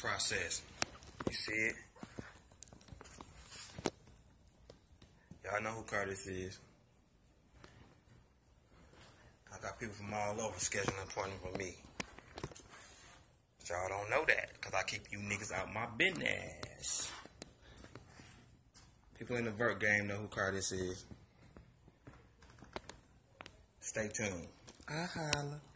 process. You see it? Y'all know who Curtis is. I got people from all over scheduling an appointment with me. But y'all don't know that, because I keep you niggas out my business. People in the vert game know who Curtis is. Stay tuned. I holla.